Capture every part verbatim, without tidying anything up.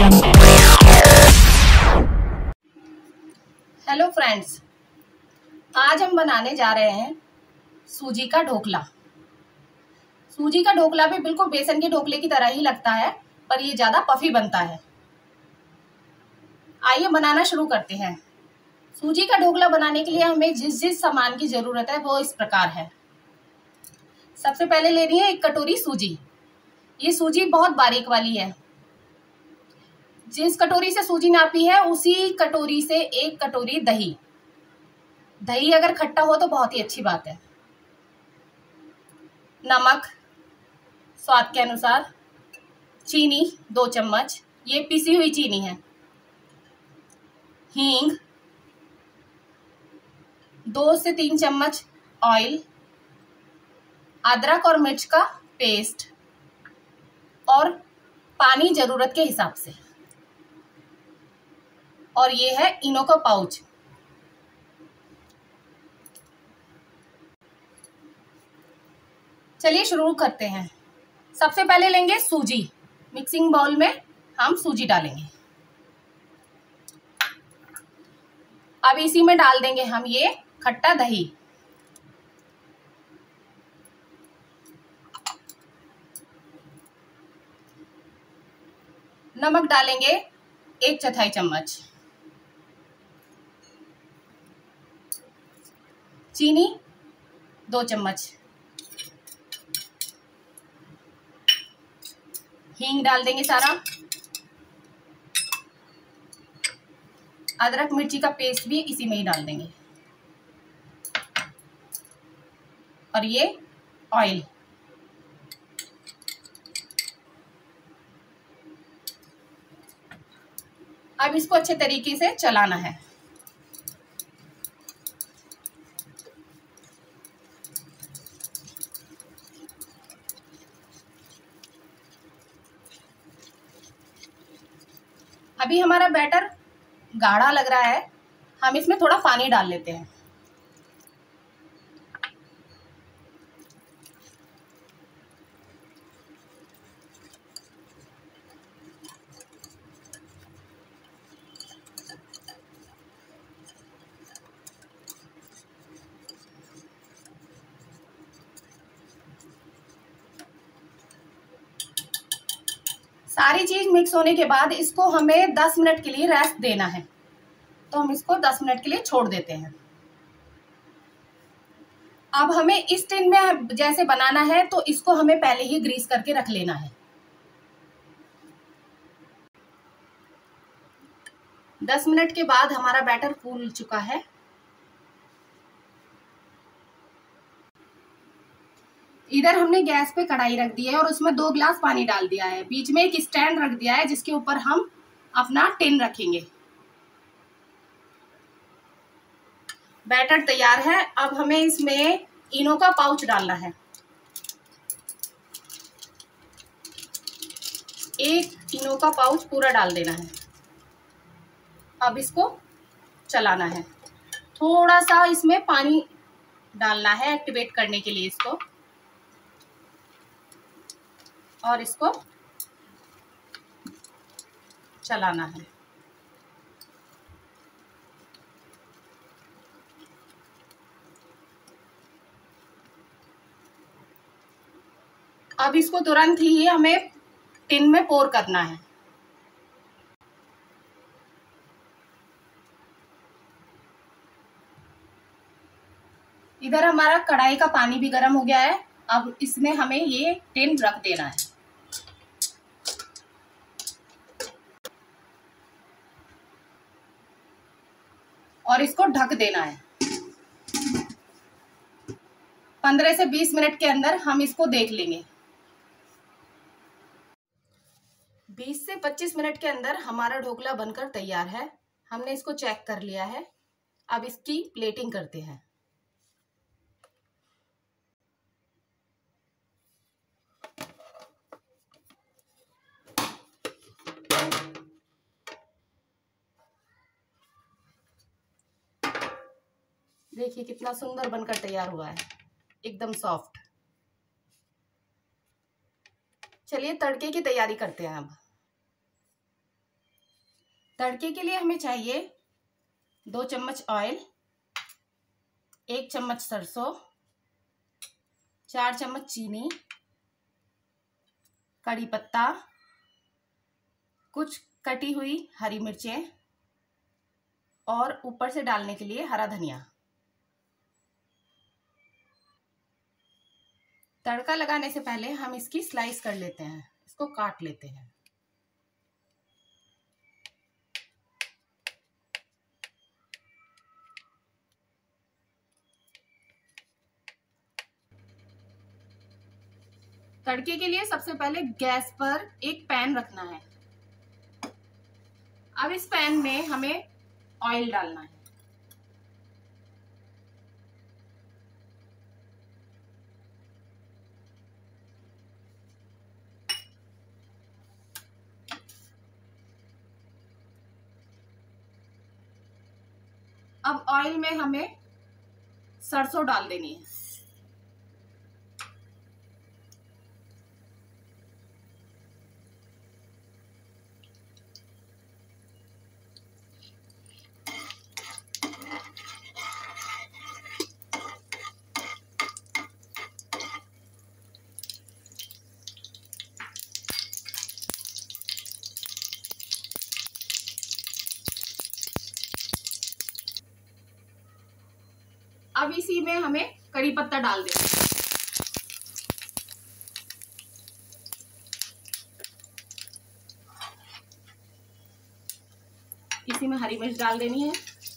Hello friends, आज हम बनाने जा रहे हैं सूजी का ढोकला। सूजी का ढोकला भी बिल्कुल बेसन के ढोकले की तरह ही लगता है, पर ये ज़्यादा पफी बनता है। आइए बनाना शुरू करते हैं। सूजी का ढोकला बनाने के लिए हमें जिस जिस सामान की ज़रूरत है वो इस प्रकार है। सबसे पहले लेनी है एक कटोरी सूजी। ये सूजी बहुत बारीक वाली है। जिस कटोरी से सूजी नापी है उसी कटोरी से एक कटोरी दही। दही अगर खट्टा हो तो बहुत ही अच्छी बात है। नमक स्वाद के अनुसार, चीनी दो चम्मच, ये पिसी हुई चीनी है। हींग दो से तीन चम्मच, ऑयल, अदरक और मिर्च का पेस्ट और पानी जरूरत के हिसाब से। और ये है इनो का पाउच। चलिए शुरू करते हैं। सबसे पहले लेंगे सूजी। मिक्सिंग बाउल में हम सूजी डालेंगे। अब इसी में डाल देंगे हम ये खट्टा दही। नमक डालेंगे एक चौथाई चम्मच। चीनी दो चम्मच। हींग डाल देंगे सारा। अदरक मिर्ची का पेस्ट भी इसी में ही डाल देंगे। और ये ऑयल। अब इसको अच्छे तरीके से चलाना है। अभी हमारा बैटर गाढ़ा लग रहा है, हम इसमें थोड़ा पानी डाल लेते हैं। सारी चीज मिक्स होने के बाद इसको हमें दस मिनट के लिए रेस्ट देना है, तो हम इसको दस मिनट के लिए छोड़ देते हैं। अब हमें इस टिन में जैसे बनाना है तो इसको हमें पहले ही ग्रीस करके रख लेना है। दस मिनट के बाद हमारा बैटर फूल चुका है। इधर हमने गैस पे कढ़ाई रख दी है और उसमें दो गिलास पानी डाल दिया है। बीच में एक स्टैंड रख दिया है जिसके ऊपर हम अपना टिन रखेंगे। बैटर तैयार है। अब हमें इसमें इनो का पाउच डालना है। एक इनो का पाउच पूरा डाल देना है। अब इसको चलाना है। थोड़ा सा इसमें पानी डालना है एक्टिवेट करने के लिए इसको, और इसको चलाना है। अब इसको तुरंत ही हमें टिन में पोर करना है। इधर हमारा कढ़ाई का पानी भी गर्म हो गया है। अब इसमें हमें ये टिन रख देना है। और इसको ढक देना है। पंद्रह से बीस मिनट के अंदर हम इसको देख लेंगे। बीस से पच्चीस मिनट के अंदर हमारा ढोकला बनकर तैयार है। हमने इसको चेक कर लिया है। अब इसकी प्लेटिंग करते हैं। देखिए कितना सुंदर बनकर तैयार हुआ है, एकदम सॉफ्ट। चलिए तड़के की तैयारी करते हैं अब। तड़के के लिए हमें चाहिए दो चम्मच ऑयल, एक चम्मच सरसों, चार चम्मच चीनी, कड़ी पत्ता, कुछ कटी हुई हरी मिर्चें और ऊपर से डालने के लिए हरा धनिया। तड़का लगाने से पहले हम इसकी स्लाइस कर लेते हैं, इसको काट लेते हैं। तड़के के लिए सबसे पहले गैस पर एक पैन रखना है। अब इस पैन में हमें ऑयल डालना है। अब ऑयल में हमें सरसों डाल देनी है। अब इसी में हमें कड़ी पत्ता डाल देना है। इसी में हरी मिर्च डाल देनी है।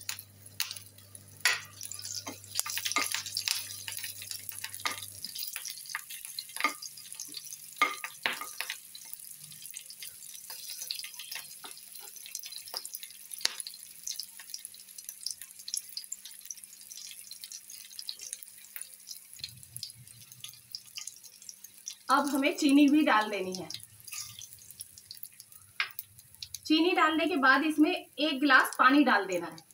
अब हमें चीनी भी डाल देनी है। चीनी डालने के बाद इसमें एक गिलास पानी डाल देना है।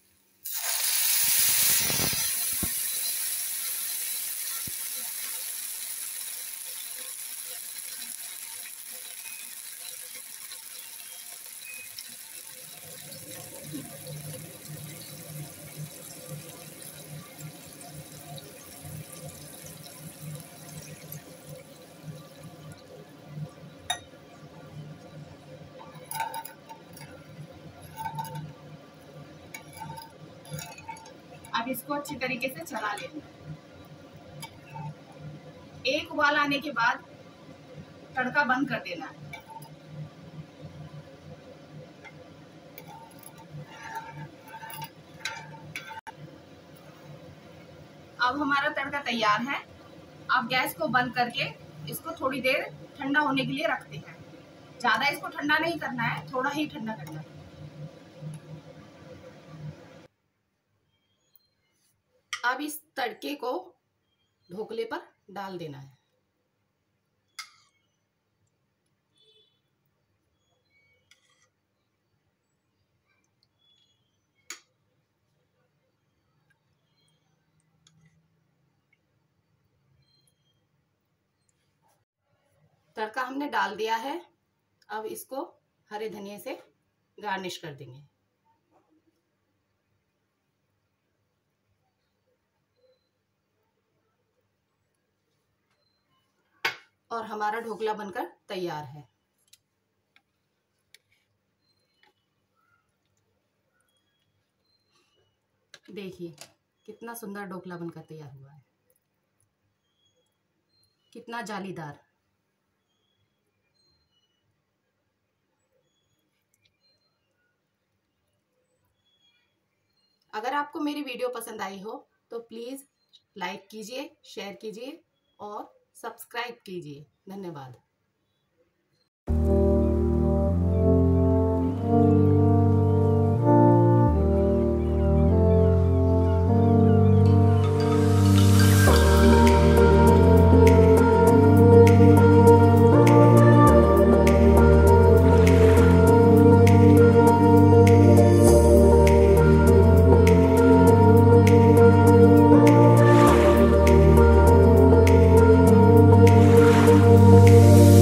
अब इसको अच्छी तरीके से चला लेना। एक उबाल आने के बाद तड़का बंद कर देना है। अब हमारा तड़का तैयार है। अब गैस को बंद करके इसको थोड़ी देर ठंडा होने के लिए रखते हैं। ज्यादा इसको ठंडा नहीं करना है, थोड़ा ही ठंडा करना है। अब इस तड़के को ढोकले पर डाल देना है। तड़का हमने डाल दिया है। अब इसको हरे धनिया से गार्निश कर देंगे। और हमारा ढोकला बनकर तैयार है। देखिए कितना सुंदर ढोकला बनकर तैयार हुआ है, कितना जालीदार। अगर आपको मेरी वीडियो पसंद आई हो तो प्लीज़ लाइक कीजिए, शेयर कीजिए और सब्सक्राइब कीजिए। धन्यवाद। Thank you.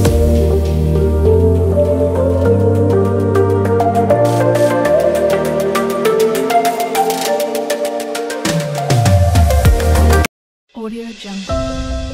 Audio Jungle.